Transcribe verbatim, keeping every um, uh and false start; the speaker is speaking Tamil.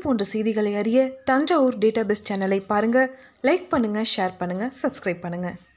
போன்ற செய்திகளை அறிய தஞ்சாவூர் டேட்டாபேஸ் சேனலை பாருங்கள். லைக் பண்ணுங்கள், ஷேர் பண்ணுங்கள், சப்ஸ்கிரைப் பண்ணுங்கள்.